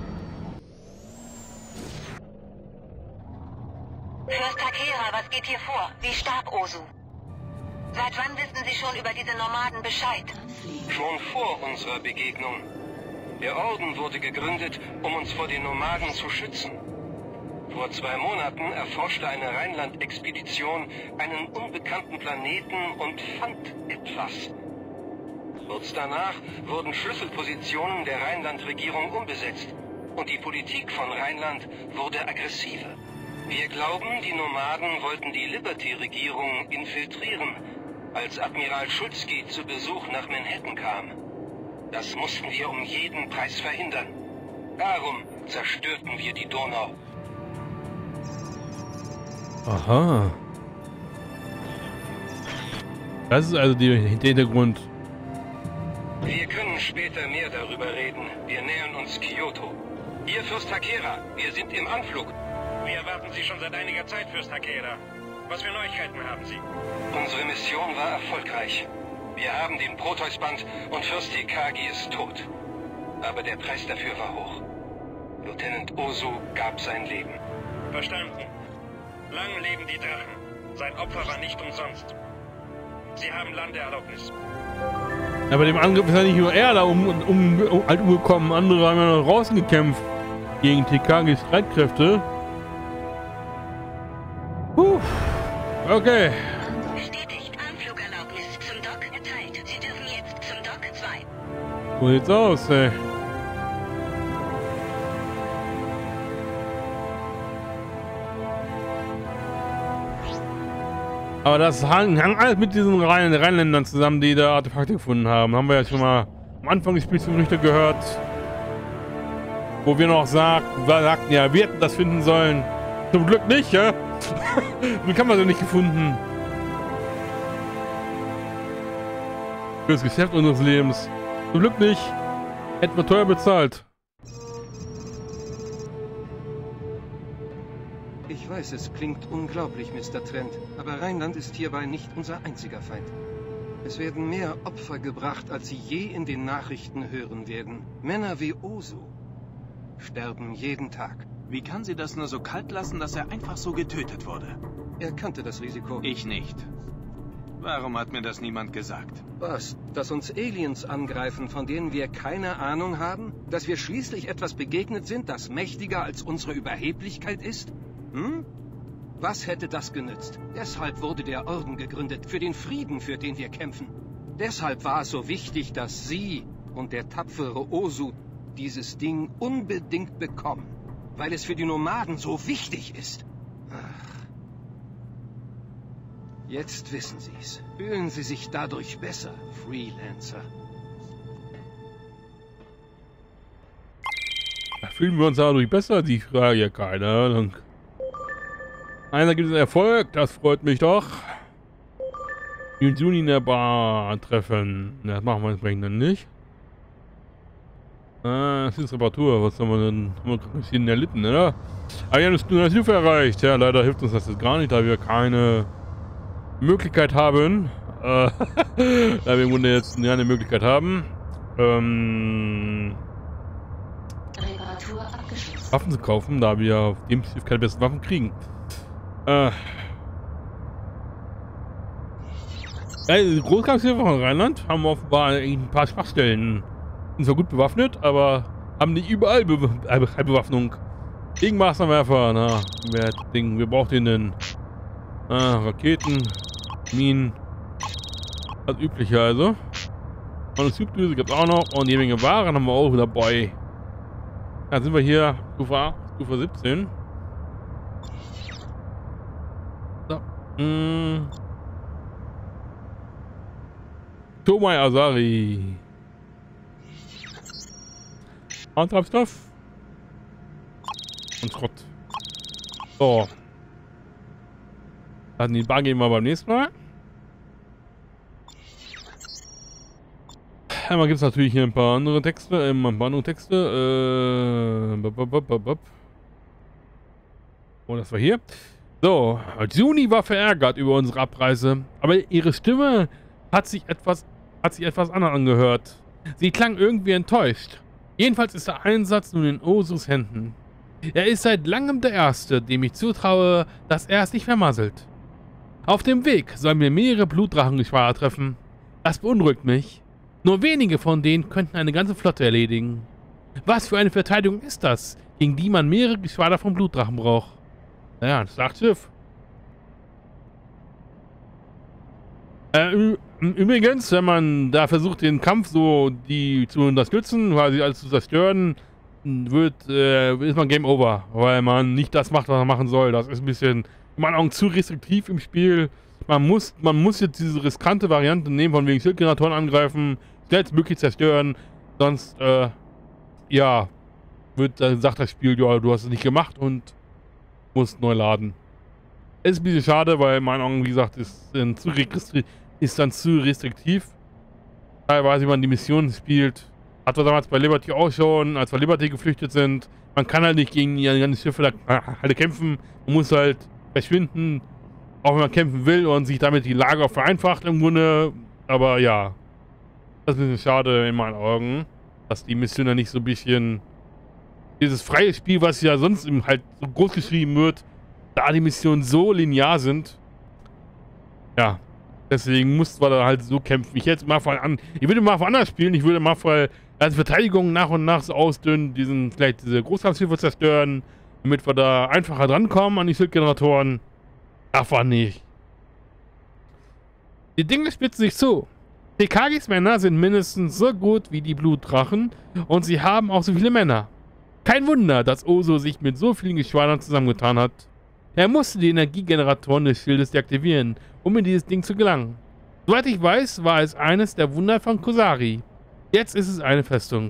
Fürst Takera, was geht hier vor? Wie stark Ozu? Seit wann wissen Sie schon über diese Nomaden Bescheid? Schon vor unserer Begegnung. Der Orden wurde gegründet, um uns vor den Nomaden zu schützen. Vor zwei Monaten erforschte eine Rheinland-Expedition einen unbekannten Planeten und fand etwas. Kurz danach wurden Schlüsselpositionen der Rheinland-Regierung umbesetzt und die Politik von Rheinland wurde aggressiver. Wir glauben, die Nomaden wollten die Liberty-Regierung infiltrieren, als Admiral Schulzki zu Besuch nach Manhattan kam. Das mussten wir um jeden Preis verhindern. Darum zerstörten wir die Donau. Aha. Das ist also die, der Hintergrund. Wir können später mehr darüber reden. Wir nähern uns Kyoto. Hier, Fürst Takera, wir sind im Anflug. Wir erwarten Sie schon seit einiger Zeit, Fürst Takera. Was für Neuigkeiten haben Sie? Unsere Mission war erfolgreich. Wir haben den Proteus-Band und Fürst Tekagi ist tot. Aber der Preis dafür war hoch. Lieutenant Ozu gab sein Leben. Verstanden. Lang leben die Drachen. Sein Opfer war nicht umsonst. Sie haben Landeerlaubnis. Aber dem Angriff ist ja nicht nur er da um, um, um, halt umgekommen. Andere haben ja noch draußen gekämpft. Gegen Tekagis Streitkräfte. Puh. Okay. Bestätigt. Anflugerlaubnis zum Dock erteilt. Sie dürfen jetzt zum Dock zwei. So sieht's aus, ey. Aber das hängt alles mit diesen Rhein Rheinländern zusammen, die da Artefakte gefunden haben. Haben wir ja schon mal am Anfang des Spiels Gerüchte gehört. Wo wir noch sagt, wir sagten, ja, wir hätten das finden sollen. Zum Glück nicht, ja? Wie kann man sie nicht gefunden? Für das Geschäft unseres Lebens. Zum Glück nicht. Hätten wir teuer bezahlt. Ich weiß, es klingt unglaublich, Mister Trent, aber Rheinland ist hierbei nicht unser einziger Feind. Es werden mehr Opfer gebracht, als Sie je in den Nachrichten hören werden. Männer wie Ozu sterben jeden Tag. Wie kann sie das nur so kalt lassen, dass er einfach so getötet wurde? Er kannte das Risiko. Ich nicht. Warum hat mir das niemand gesagt? Was? Dass uns Aliens angreifen, von denen wir keine Ahnung haben? Dass wir schließlich etwas begegnet sind, das mächtiger als unsere Überheblichkeit ist? Hm? Was hätte das genützt? Deshalb wurde der Orden gegründet, für den Frieden, für den wir kämpfen. Deshalb war es so wichtig, dass Sie und der tapfere Ozu dieses Ding unbedingt bekommen. Weil es für die Nomaden so wichtig ist. Ach. Jetzt wissen Sie's. Fühlen Sie sich dadurch besser, Freelancer. Da fühlen wir uns dadurch besser? Die Frage ja keine Ahnung. Einer gibt es Erfolg, das freut mich doch. Juni in der Bar treffen. Das machen wir entsprechend dann nicht. Ah, das ist Reparatur. Was haben wir denn? Haben wir ein bisschen erlitten, oder? Aber wir haben das nur Hilfe erreicht. Ja, leider hilft uns das jetzt gar nicht, da wir keine Möglichkeit haben. Äh, da wir im Grunde jetzt eine Möglichkeit haben. Ähm, Waffen zu kaufen, da wir auf dem Schiff keine besten Waffen kriegen. Äh. Ja, die Großkampfschiffe von Rheinland haben offenbar ein paar Schwachstellen. Sind zwar gut bewaffnet, aber haben nicht überall Be Be Bewaffnung. Gegenmaßnahmenwerfer, na, wer Ding, wir brauchen den denn? Ah, Raketen, Minen. Das übliche also. Und eine Zugdüse gibt es auch noch. Und jede Menge Waren haben wir auch dabei. Da sind wir hier, Stufe, Stufe siebzehn. So. Mm. Tomai Asari. Antriebsstoff. Und Schrott. So. Dann die Bar gehen wir beim nächsten Mal. Einmal gibt es natürlich hier ein paar andere Texte, äh, ein paar andere Texte. Äh, bop, bop, bop, bop. Oh, das war hier. So, Juni war verärgert über unsere Abreise, aber ihre Stimme hat sich etwas, hat sich etwas anders angehört. Sie klang irgendwie enttäuscht. Jedenfalls ist der Einsatz nun in Osus Händen. Er ist seit langem der Erste, dem ich zutraue, dass er es nicht vermasselt. Auf dem Weg sollen wir mehrere Blutdrachengeschwader treffen. Das beunruhigt mich. Nur wenige von denen könnten eine ganze Flotte erledigen. Was für eine Verteidigung ist das, gegen die man mehrere Geschwader von Blutdrachen braucht? Naja, ein Schlachtschiff. Äh, übrigens, wenn man da versucht, den Kampf so die zu unterstützen, quasi alles zu zerstören, wird, äh, ist man Game Over, weil man nicht das macht, was man machen soll. Das ist ein bisschen, in meinen Augen, zu restriktiv im Spiel. Man muss, man muss jetzt diese riskante Variante nehmen, von wegen Schildgeneratoren angreifen, schnellstmöglich zerstören, sonst, äh, ja, wird, dann sagt das Spiel, ja, du hast es nicht gemacht und musst neu laden. Ist ein bisschen schade, weil in meinen Augen, wie gesagt, ist, äh, zu ist dann zu restriktiv. Teilweise, wie man die Missionen spielt, hat man damals bei Liberty auch schon, als wir Liberty geflüchtet sind. Man kann halt nicht gegen die ganzen Schiffe da, halt kämpfen. Man muss halt verschwinden, auch wenn man kämpfen will und sich damit die Lage auch vereinfacht im Grunde. Aber ja, das ist ein bisschen schade in meinen Augen, dass die Mission dann nicht so ein bisschen dieses freie Spiel, was ja sonst halt so groß geschrieben wird, da die Missionen so linear sind. Ja, deswegen mussten wir da halt so kämpfen. Ich hätte mal von an, ich würde mal woanders spielen. Ich würde mal vor als Verteidigung nach und nach so ausdünnen, diesen vielleicht diese Großkampfschiffe zerstören, damit wir da einfacher drankommen an die Schildgeneratoren. Darf man nicht. Die Dinge spitzen sich zu. T K Gs Männer sind mindestens so gut wie die Blutdrachen und sie haben auch so viele Männer. Kein Wunder, dass Oso sich mit so vielen Geschwadern zusammengetan hat. Er musste die Energiegeneratoren des Schildes deaktivieren, um in dieses Ding zu gelangen. Soweit ich weiß, war es eines der Wunder von Kusari. Jetzt ist es eine Festung.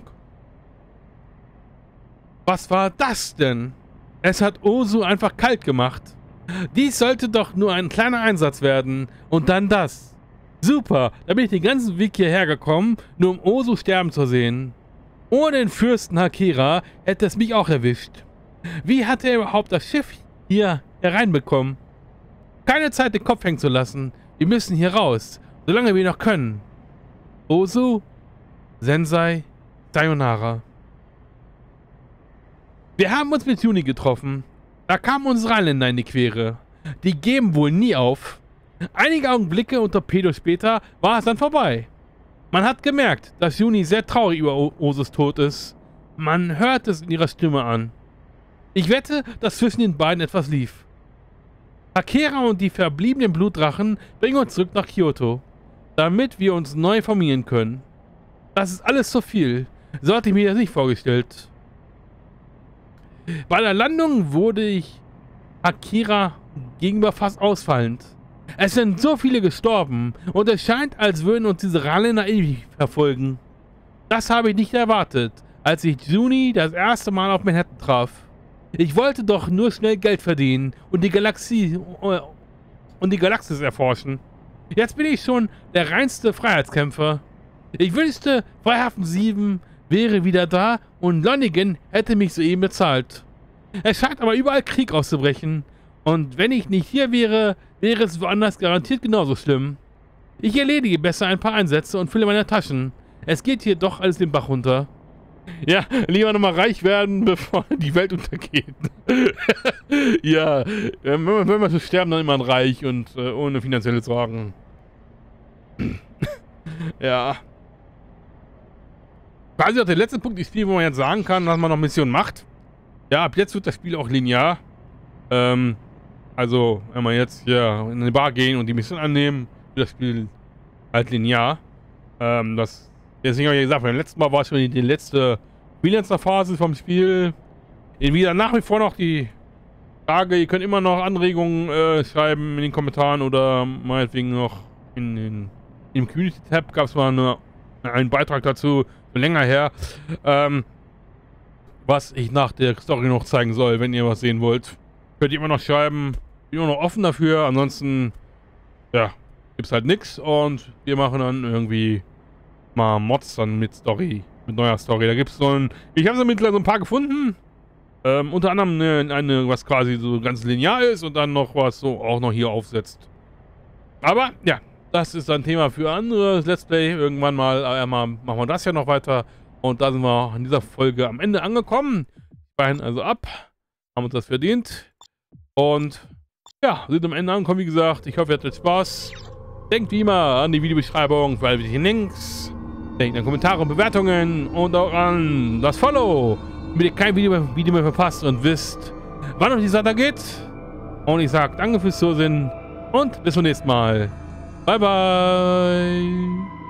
Was war das denn? Es hat Osu einfach kalt gemacht. Dies sollte doch nur ein kleiner Einsatz werden. Und dann das. Super, da bin ich den ganzen Weg hierher gekommen, nur um Osu sterben zu sehen. Ohne den Fürsten Hakira hätte es mich auch erwischt. Wie hat er überhaupt das Schiff hier hereinbekommen? Keine Zeit, den Kopf hängen zu lassen. Wir müssen hier raus, solange wir noch können. Osu, Sensei, Sayonara. Wir haben uns mit Juni getroffen. Da kamen unsere Rheinländer in die Quere. Die geben wohl nie auf. Einige Augenblicke und Torpedos später war es dann vorbei. Man hat gemerkt, dass Juni sehr traurig über Osus Tod ist. Man hört es in ihrer Stimme an. Ich wette, dass zwischen den beiden etwas lief. Hakira und die verbliebenen Blutdrachen bringen uns zurück nach Kyoto, damit wir uns neu formieren können. Das ist alles zu viel. So hatte ich mir das nicht vorgestellt. Bei der Landung wurde ich Hakira gegenüber fast ausfallend. Es sind so viele gestorben und es scheint, als würden uns diese Rheinländer ewig verfolgen. Das habe ich nicht erwartet, als ich Juni das erste Mal auf Manhattan traf. Ich wollte doch nur schnell Geld verdienen und die Galaxie und die Galaxis erforschen. Jetzt bin ich schon der reinste Freiheitskämpfer. Ich wünschte, Freihafen sieben wäre wieder da und Lonigan hätte mich soeben bezahlt. Es scheint aber überall Krieg auszubrechen. Und wenn ich nicht hier wäre, wäre es woanders garantiert genauso schlimm. Ich erledige besser ein paar Einsätze und fülle meine Taschen. Es geht hier doch alles den Bach runter. Ja, lieber nochmal reich werden, bevor die Welt untergeht. Ja, wenn wir, wenn wir so sterben, dann immer reich und äh, ohne finanzielle Sorgen. Ja. Quasi auch der letzte Punkt des Spiels, wo man jetzt sagen kann, dass man noch Missionen macht. Ja, ab jetzt wird das Spiel auch linear. Ähm, also, wenn wir jetzt hier in eine Bar gehen und die Mission annehmen, wird das Spiel halt linear. Ähm, das, deswegen habe ich gesagt, beim letzten Mal war schon die, die letzte Freelancer-Phase vom Spiel. Wieder nach wie vor noch die Frage, ihr könnt immer noch Anregungen äh, schreiben in den Kommentaren oder meinetwegen noch in den im Community-Tab gab es mal eine, einen Beitrag dazu, schon länger her, ähm, was ich nach der Story noch zeigen soll, wenn ihr was sehen wollt. Könnt ihr immer noch schreiben, bin immer noch offen dafür, ansonsten, ja, gibt's halt nichts und wir machen dann irgendwie mal Mods dann mit Story, mit neuer Story. Da gibt's so ein, ich habe so mittlerweile so ein paar gefunden, Ähm, unter anderem eine, eine, was quasi so ganz linear ist und dann noch was so auch noch hier aufsetzt. Aber, ja, das ist ein Thema für ein anderes Let's Play. Irgendwann mal, äh, mal machen wir das ja noch weiter. Und da sind wir in dieser Folge am Ende angekommen. Beiden also ab. Haben uns das verdient. Und ja, sind am Ende angekommen, wie gesagt. Ich hoffe, ihr hattet Spaß. Denkt wie immer an die Videobeschreibung für alle wichtigen Links. Denkt an Kommentare und Bewertungen. Und auch an das Follow, damit ihr kein Video mehr, Video mehr verpasst und wisst, wann euch die Sache geht. Und ich sage danke fürs Zusehen und bis zum nächsten Mal. Bye, bye.